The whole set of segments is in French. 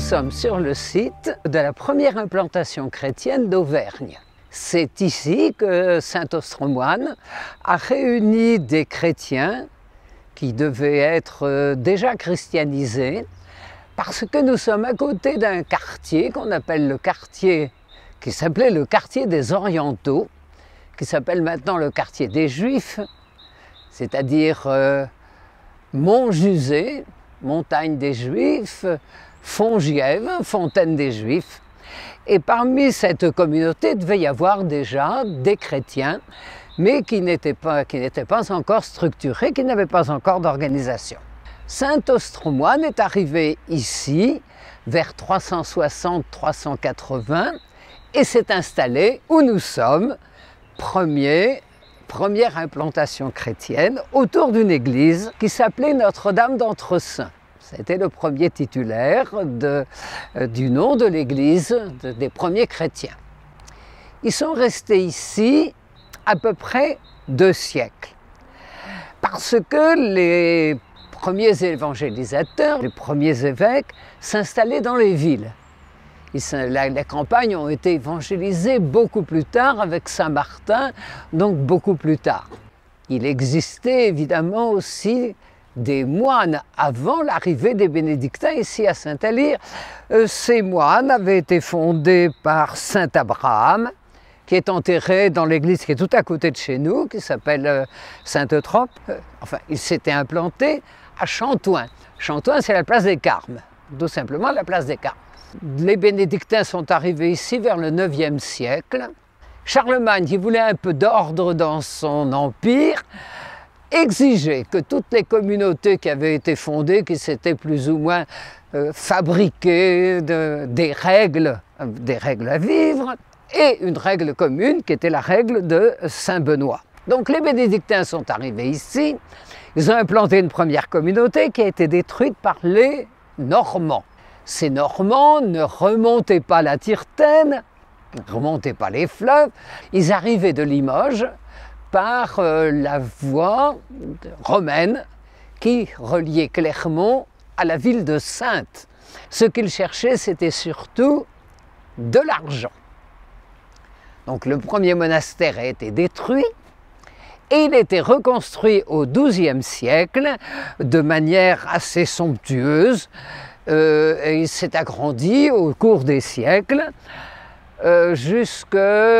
sommes sur le site de la première implantation chrétienne d'Auvergne. C'est ici que saint Ostromoine a réuni des chrétiens qui devaient être déjà christianisés, parce que nous sommes à côté d'un quartier qu'on appelle le quartier, qui s'appelait le quartier des Orientaux, qui s'appelle maintenant le quartier des Juifs, c'est-à-dire Montjusé, montagne des Juifs, Fongiève, fontaine des Juifs. Et parmi cette communauté, il devait y avoir déjà des chrétiens, mais qui n'étaient pas encore structurés, qui n'avaient pas encore d'organisation. Saint Ostromoine est arrivé ici vers 360-380 et s'est installé où nous sommes, première implantation chrétienne, autour d'une église qui s'appelait Notre-Dame d'Entresaints. C'était le premier titulaire du nom de l'église des premiers chrétiens. Ils sont restés ici à peu près 2 siècles, parce que les premiers évangélisateurs, les premiers évêques s'installaient dans les villes. Les campagnes ont été évangélisées beaucoup plus tard avec Saint-Martin, donc beaucoup plus tard. Il existait évidemment aussi des moines avant l'arrivée des bénédictins ici à Saint-Alyre. Ces moines avaient été fondés par saint Abraham, qui est enterré dans l'église qui est tout à côté de chez nous, qui s'appelle Sainte-Eutrope. Enfin, il s'était implanté à Chantoin. Chantoin, c'est la place des Carmes, tout simplement la place des Carmes. Les bénédictins sont arrivés ici vers le 9e siècle. Charlemagne, qui voulait un peu d'ordre dans son empire, exigeait que toutes les communautés qui avaient été fondées, qui s'étaient plus ou moins fabriquées des règles à vivre, et une règle commune qui était la règle de Saint-Benoît. Donc les bénédictins sont arrivés ici, ils ont implanté une première communauté qui a été détruite par les Normands. Ces Normands ne remontaient pas la Tirtaine, ne remontaient pas les fleuves, ils arrivaient de Limoges par la voie romaine qui reliait Clermont à la ville de Saintes. Ce qu'ils cherchaient, c'était surtout de l'argent. Donc le premier monastère a été détruit et il a été reconstruit au XIIe siècle de manière assez somptueuse. Et il s'est agrandi au cours des siècles jusqu'au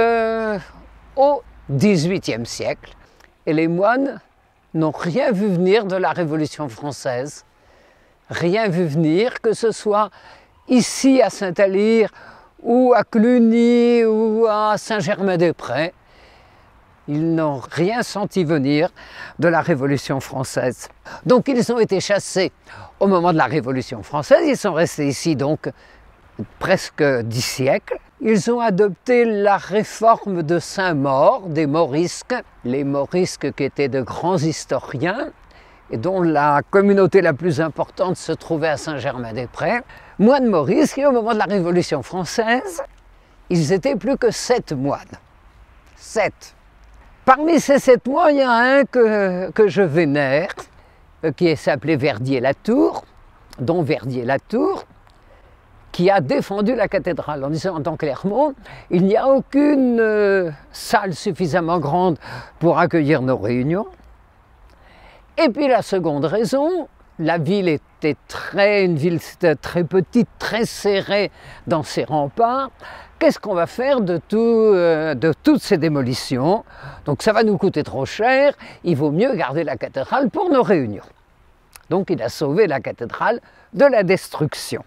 XVIIIe siècle. Et les moines n'ont rien vu venir de la Révolution française. Rien vu venir, que ce soit ici à Saint-Alyre, ou à Cluny, ou à Saint-Germain-des-Prés. Ils n'ont rien senti venir de la Révolution française. Donc ils ont été chassés au moment de la Révolution française. Ils sont restés ici donc presque 10 siècles. Ils ont adopté la réforme de Saint-Maur, des Morisques. Les Morisques qui étaient de grands historiens et dont la communauté la plus importante se trouvait à Saint-Germain-des-Prés. Moines morisques, et au moment de la Révolution française, ils étaient plus que 7 moines. 7. Parmi ces 7 moines, il y en a un que je vénère, qui s'appelait Verdier-Latour, dont Verdier-Latour, qui a défendu la cathédrale en disant, dans Clermont, il n'y a aucune salle suffisamment grande pour accueillir nos réunions. Et puis la seconde raison, la ville était une ville très petite, très serrée dans ses remparts. Qu'est-ce qu'on va faire de toutes ces démolitions? Donc ça va nous coûter trop cher, il vaut mieux garder la cathédrale pour nos réunions. Donc il a sauvé la cathédrale de la destruction.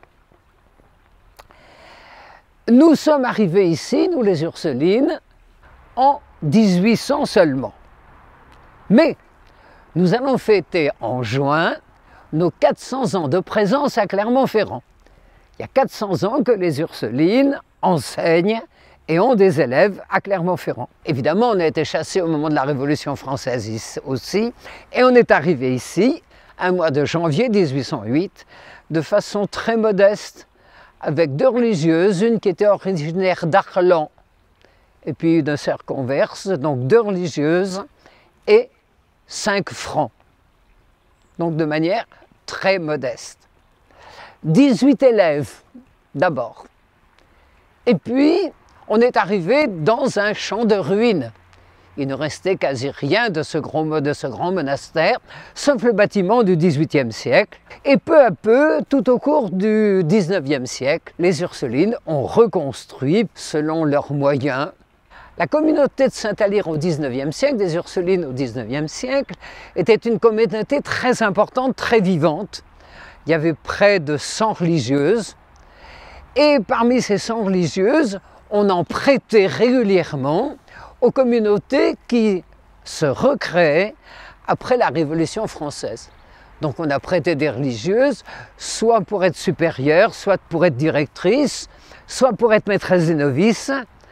Nous sommes arrivés ici, nous les Ursulines, en 1800 seulement. Mais nous allons fêter en juin nos 400 ans de présence à Clermont-Ferrand. Il y a 400 ans que les Ursulines enseignent et ont des élèves à Clermont-Ferrand. Évidemment, on a été chassés au moment de la Révolution française aussi, et on est arrivé ici, un mois de janvier 1808, de façon très modeste, avec 2 religieuses, une qui était originaire d'Arlan, et puis une sœur converse, donc 2 religieuses, et 5 francs. Donc de manière très modeste. 18 élèves d'abord. Et puis, on est arrivé dans un champ de ruines. Il ne restait quasi rien de ce grand monastère, sauf le bâtiment du XVIIIe siècle. Et peu à peu, tout au cours du XIXe siècle, les Ursulines ont reconstruit selon leurs moyens. La communauté de Saint-Alire au XIXe siècle, des Ursulines au XIXe siècle, était une communauté très importante, très vivante. Il y avait près de 100 religieuses. Et parmi ces 100 religieuses, on en prêtait régulièrement aux communautés qui se recréaient après la Révolution française. Donc on a prêté des religieuses, soit pour être supérieures, soit pour être directrices, soit pour être maîtresses des novices,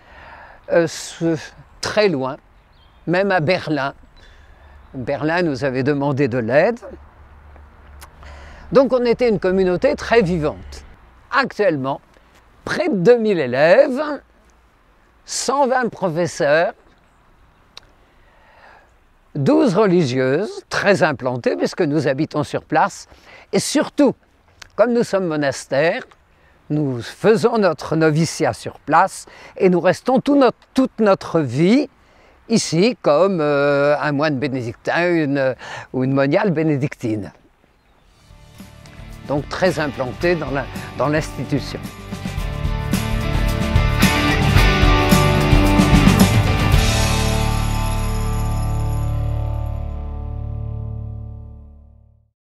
très loin, même à Berlin. Berlin nous avait demandé de l'aide. Donc on était une communauté très vivante. Actuellement, près de 2000 élèves, 120 professeurs, 12 religieuses, très implantées puisque nous habitons sur place, et surtout, comme nous sommes monastères, nous faisons notre noviciat sur place et nous restons toute notre vie ici comme un moine bénédictin ou une moniale bénédictine. Donc très implantés dans l'institution.